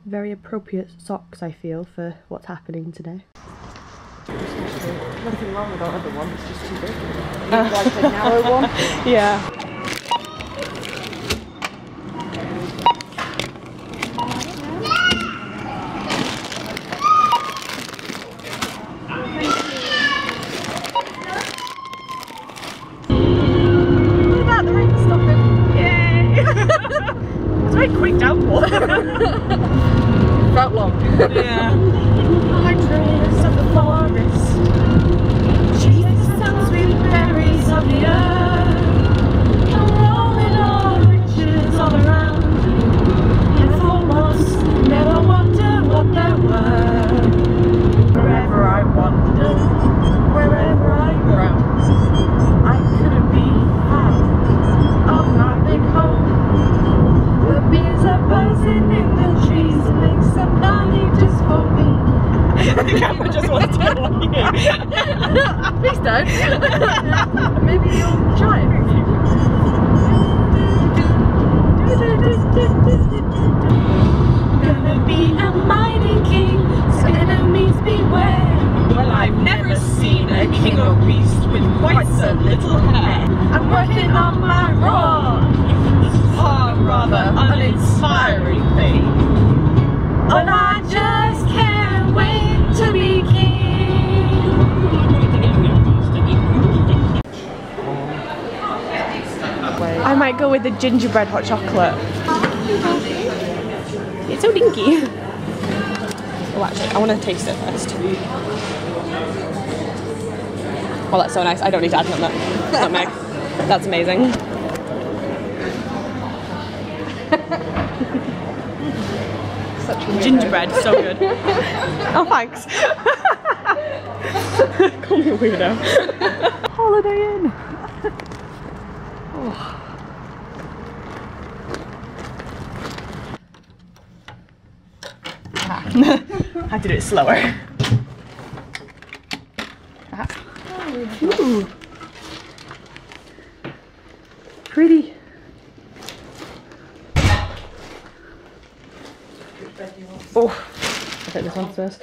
very appropriate socks, I feel, for what's happening today. Nothing wrong with our other one, it's just too big. Like a narrow one. Yeah. What about the rain stopping? Yay! It's a very quick downpour. Felt long. Yeah. Trees of the forest, chase some sweet berries of the earth, and rolling all riches all around, and for once never wonder what there were. Wherever I wander, wherever I roam, I couldn't be found of my big home. The bees are buzzing in the trees, and make some honey just for me. The camera just wants to go on you. Please don't. Maybe you'll try it. Gonna be a mighty king, so enemies beware. Well, I've never seen a king or beast with quite so little hair. I'm working on my raw, Rather uninspiring thing. and I just can't wait to be king. I might go with the gingerbread hot chocolate. It's so dinky. Oh, actually, I want to taste it first. Oh, that's so nice. I don't need to add nutmeg. That's amazing. Such a Gingerbread, so good. Oh, thanks. Call me a weirdo. Holiday Inn. Oh. I had to do it slower. Ooh. Pretty. Oh, I'll take this one first.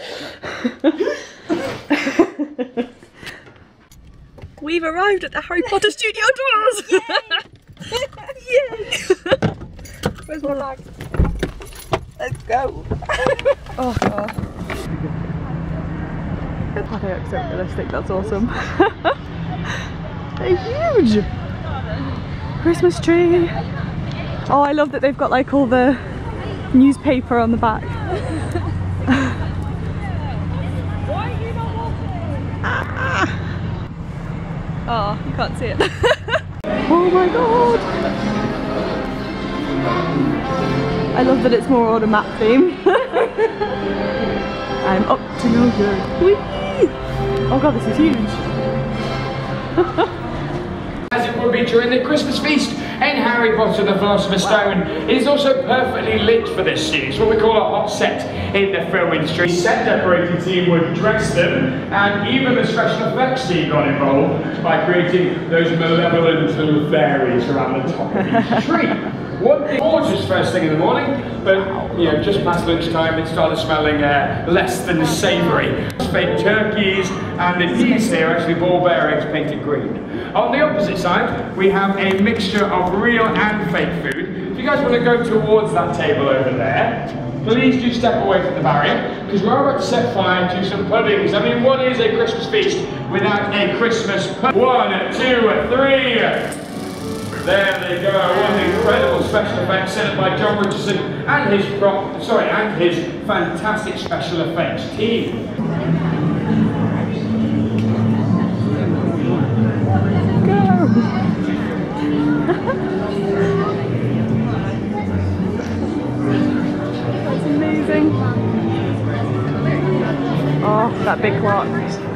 We've arrived at the Harry Potter studio doors! Yay! Where's my bag? Let's go. Oh god. I think it's so realistic, that's awesome. They're huge! Christmas tree! Oh, I love that they've got like all the newspaper on the back. Oh, you can't see it. Oh my god! I love that it's more on a map theme. I'm up to no good. Whee! Oh god, this is huge. As it would be during the Christmas feast in Harry Potter the Philosopher's Stone. It is also perfectly lit for this scene. It's what we call a hot set in the film industry. The set decorating team would dress them, and even the special effects team got involved by creating those malevolent little fairies around the top of each tree. One thing, gorgeous first thing in the morning, but you know, just past lunchtime it started smelling less than savoury. Fake turkeys, and the peas here actually ball bear eggs painted green. On the opposite side, we have a mixture of real and fake food. If you guys want to go towards that table over there, please do step away from the barrier, because we're about to set fire to some puddings. I mean, what is a Christmas feast without a Christmas pudding? 1, 2, 3. There they go, what an incredible special effects set up by John Richardson and his fantastic special effects team. Go! That's amazing. Oh, that big clock.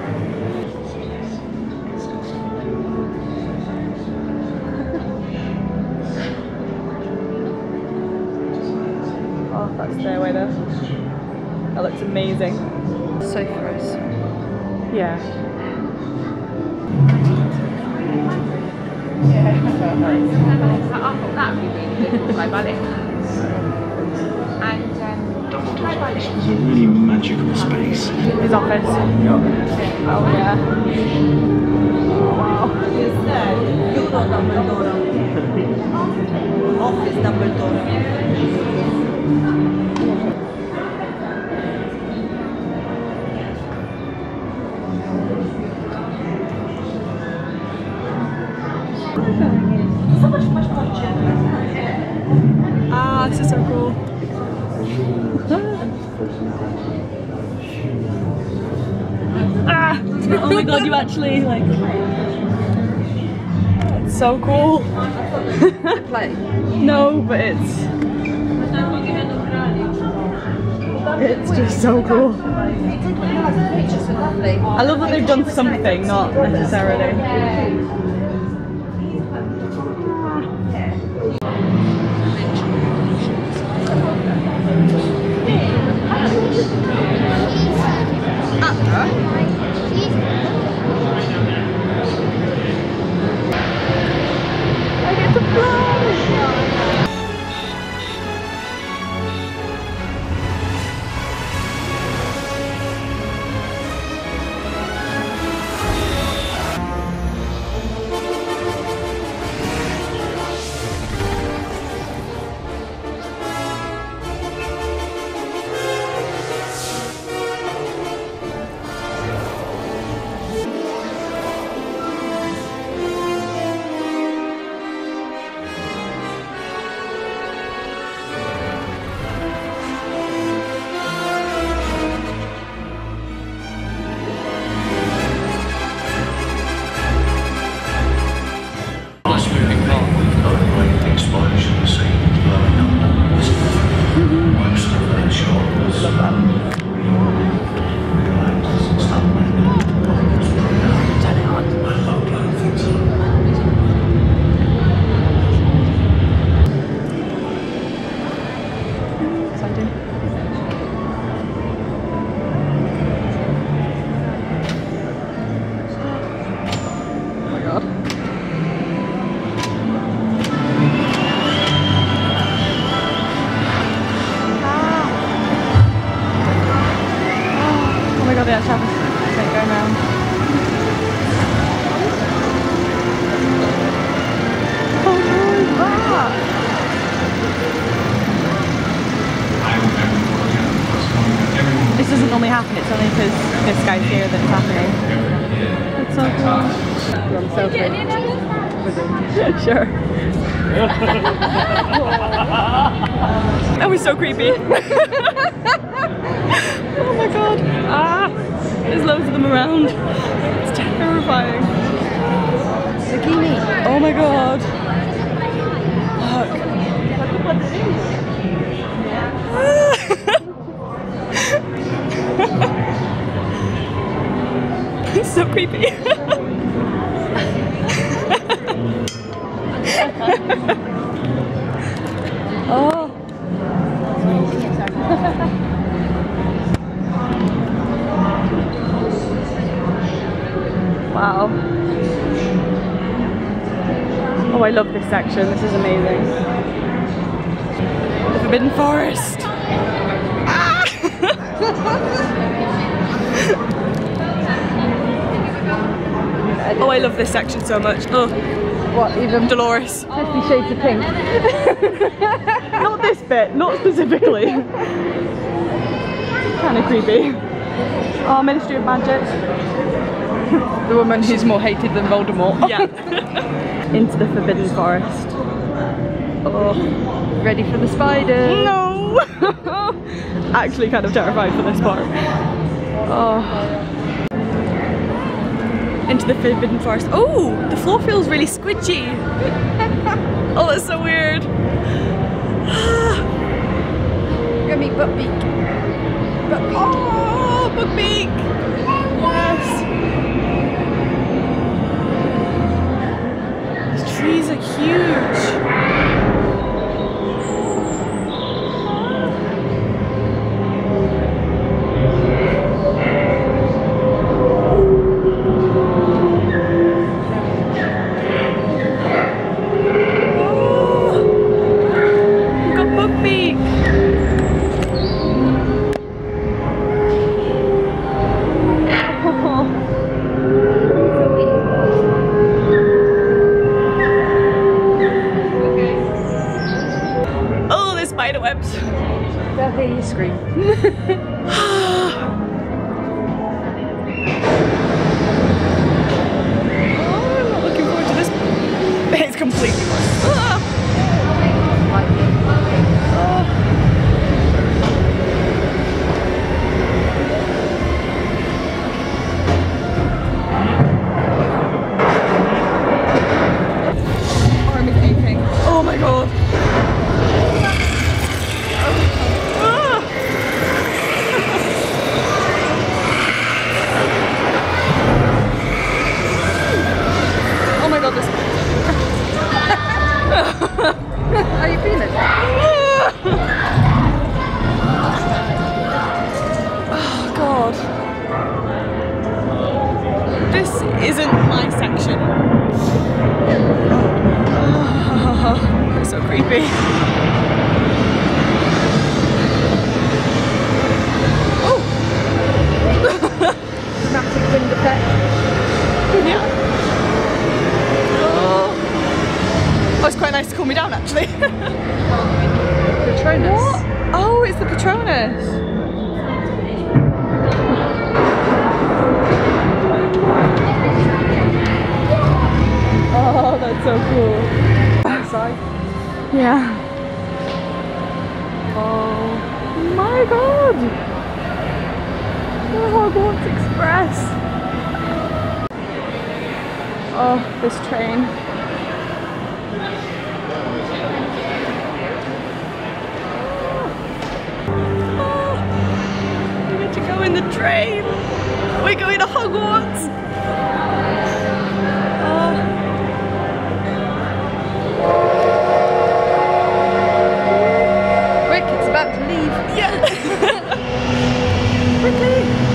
Oh, that stairway there. That looks amazing. So for us. Yeah. Yeah, I thought that would be really good by ballet. And It's a really magical space. His office. Oh yeah. Wow. Office Dumbledore. Ah, this is so cool. Ah! Oh my god, you actually like. It's so cool. Play. No, but it's just so cool. I love that they've done something, not necessarily. I get to fly! This doesn't normally happen, it's only because this guy's here that it's happening. That's so cool. I'm so cool. Sure. That was so creepy. Oh my god. Ah! There's loads of them around. It's terrifying. Zucchini. Oh my god. Look. It's so creepy. Oh. Wow. Oh, I love this section. This is amazing. The Forbidden Forest. Ah! Oh, I love this section so much. Oh, What, even Dolores. 50 Shades of Pink? Not this bit, not specifically. Kind of creepy. Oh, Ministry of Magic. The woman who's more hated than Voldemort. Yeah. Into the Forbidden Forest. Oh. Ready for the spiders? No! Actually kind of terrified for this part. Oh. Into the Forbidden Forest. Oh! The floor feels really squidgy. Oh, that's so weird. Gonna meet Buckbeak. Buckbeak. Oh, Buckbeak! Yes! These trees are huge. spiderwebs. They'll hear you scream. I'm not looking forward to this. It's completely arm is aching. Oh my god. Oh my god, this. How are you feeling? Oh god. This isn't my section. Oh, it's so creepy. Oh! Dramatic wind effect. Yeah. Oh, it's quite nice to cool me down actually. Patronus. What? Oh, it's the Patronus. Oh, that's so cool. Outside. Yeah. Oh my god. The Hogwarts Express. Oh, this train. Oh, we get to go in the train. We're going to Hogwarts. Oh. Quick, it's about to leave. Yeah. Quickly.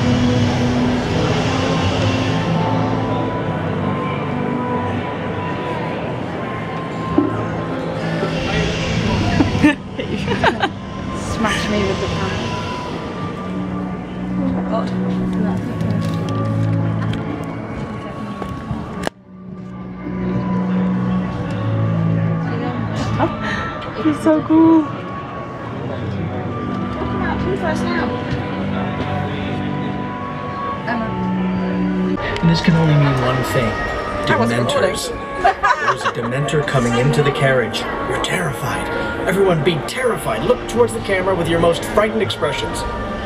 Smash me with the camera. Oh god. It's so cool. Who first now? Emma. And this can only mean one thing. I wasn't Dementors. There's a Dementor coming into the carriage. You're terrified. Everyone be terrified. Look towards the camera with your most frightened expressions.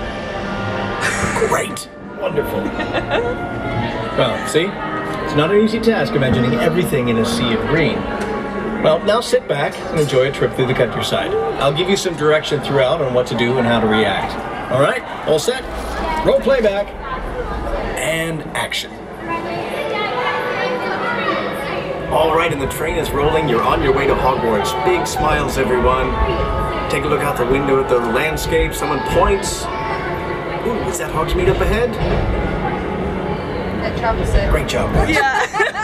Great. Wonderful. Well, see? It's not an easy task imagining everything in a sea of green. Well, now sit back and enjoy a trip through the countryside. I'll give you some direction throughout on what to do and how to react. All right? All set? Roll playback. And action. All right, and the train is rolling. You're on your way to Hogwarts. Big smiles, everyone. Take a look out the window at the landscape. Someone points. Ooh, is that Hogsmeade up ahead? Let Travis in. Great job, guys. Yeah.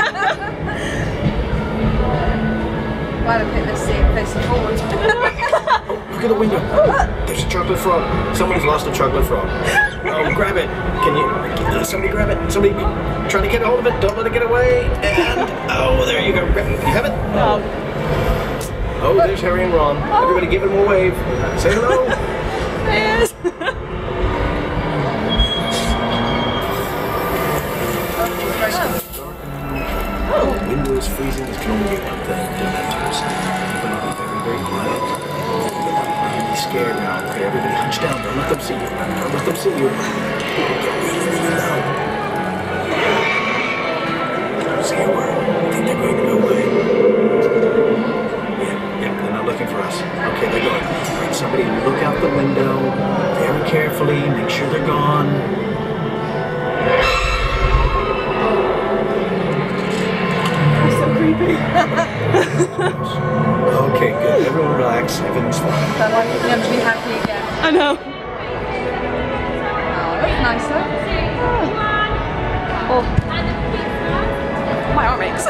Why don't I pick this seat facing forward? Look at the window. There's a chocolate frog. Somebody's lost a chocolate frog. Oh, grab it. Can you? Somebody grab it. Somebody try to get a hold of it. Don't let it get away. And oh, there you go. You have it. Oh, there's Harry and Ron. Everybody, give him a wave. Say hello. Yes. Oh, the window is freezing. This can only be one thing. Dementors. Everybody be very, very quiet. Don't be scared now. Okay, everybody hunch down. Don't let them see you. Don't let them see you. Get really, really loud. Don't say a word. I think they're going to go away. Yeah, they're not looking for us. Okay, they're going. All right, somebody look out the window very carefully. Make sure they're gone. Okay, good. Everyone relax. Everything's fine. I want them to be happy again. I know. Oh, that's nice though. Oh. My arm aches.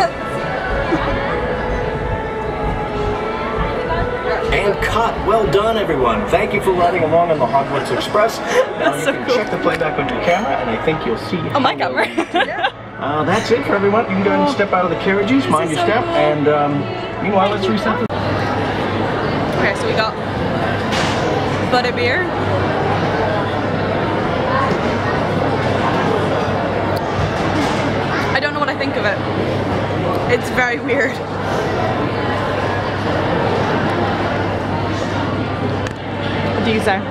And cut. Well done, everyone. Thank you for riding along on the Hogwarts Express. Now you so can cool. check the playback on your camera, and I think you'll see. On my camera. That's it for everyone. You can go ahead and step out of the carriages, mind your so step, cool. and meanwhile, let's reset the... Okay, so we got butterbeer. I don't know what I think of it. It's very weird. What do you say?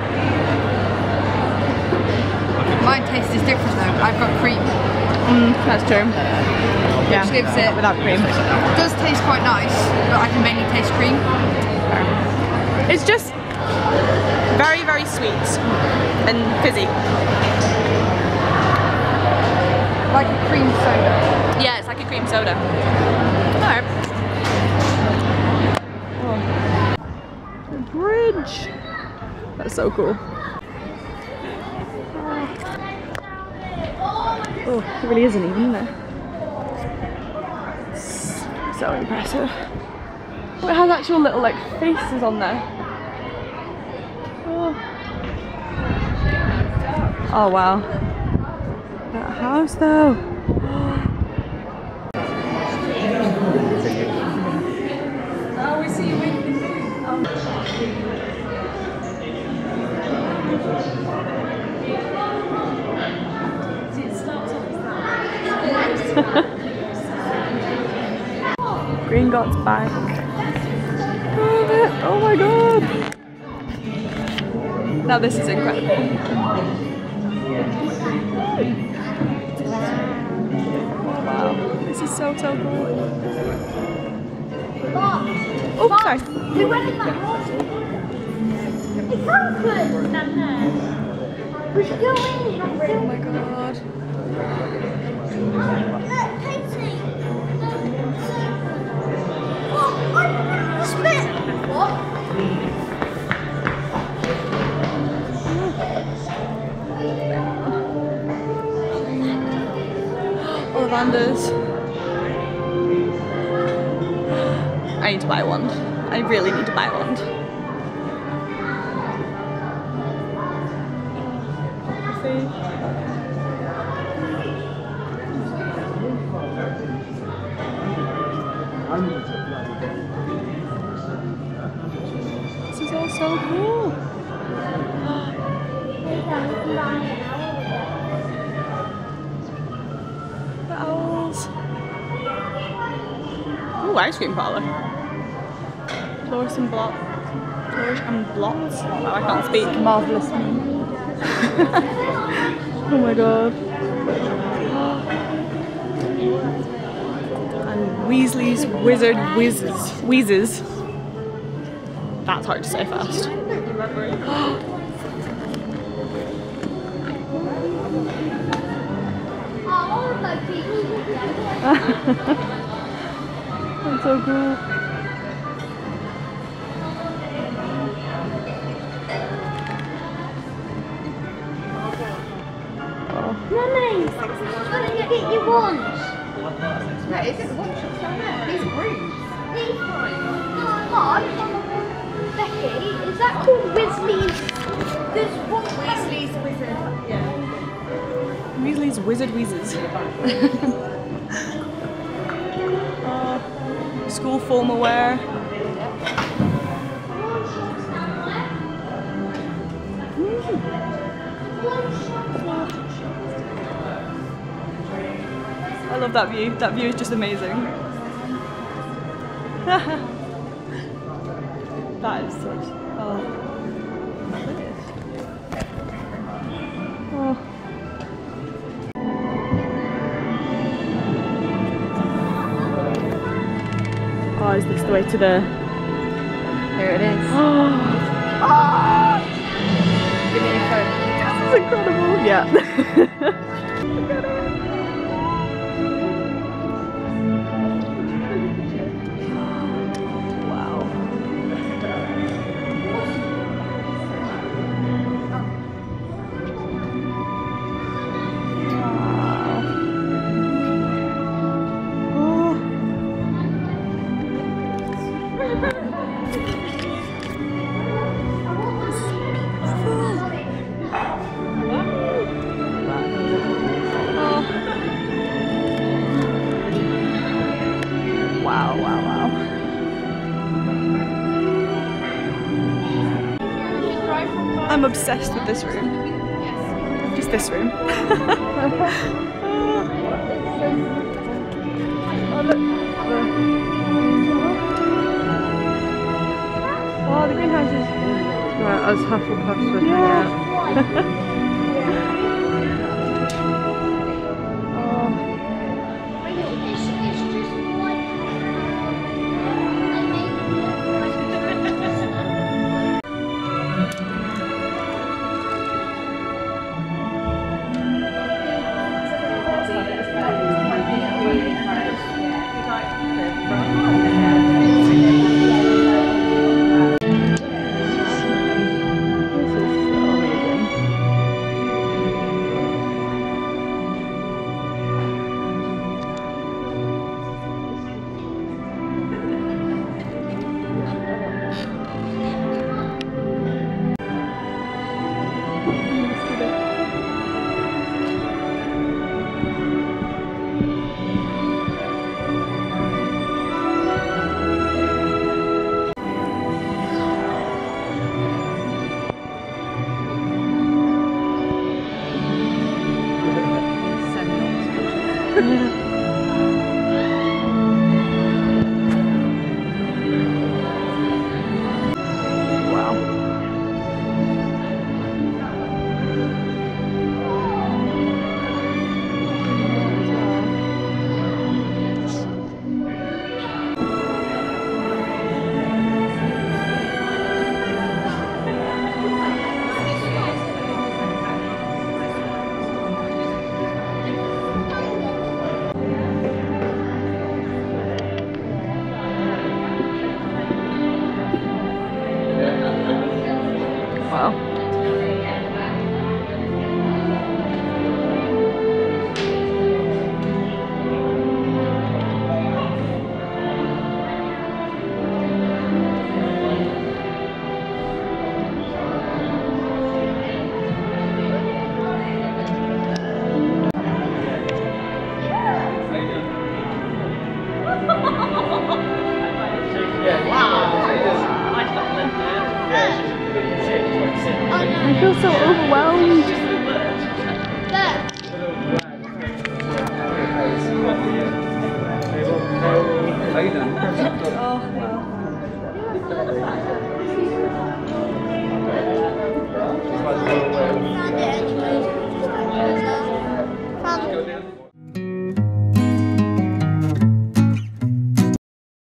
My taste is different though. I've got cream. That's true. Yeah, Which gives it without cream. It does taste quite nice, but I can mainly taste cream. It's just very, very sweet and fizzy. Like a cream soda. Yeah, it's like a cream soda. Alright. Oh. The bridge. That's so cool. Oh, it really isn't even there. So impressive. Oh, it has actual little like faces on there. Oh, oh wow. That house though. Oh, we see you in. Gringotts Bank. Oh my god! Now this is incredible. Oh wow, this is so cool. Oh, sorry. We went in that water. It's open down there. We should go in. Oh my god. Look, Katie. What? I'm split. What? Ollivanders. I need to buy one. I really need to buy one. This is all so cool. The owls. Ooh, ice cream parlor. Flourish and blot. Flourish and blots. Oh, I can't speak. Marvelous. Oh my god. And Weasley's Wizard Wheezes. That's hard to say fast. That's so cool. Mummy, what did you get your wand? Where is it? The one shop's down there. These are brooms. These ones. Mom, Becky, is that called Weasley's? There's one Weasley's Wizard. Yeah. Weasley's Wizard Wheezes. School formal wear. I love that view. That view is just amazing. That is such. Oh. Oh. Oh, is this the way to the... Here it is. Oh, Give me your phone. this is incredible. Yeah. Look at it. Wow. I'm obsessed with this room. Just this room. Oh, look. Oh, the greenhouses. Right, us Hufflepuffs would hang out. I feel so overwhelmed. Oh, wow.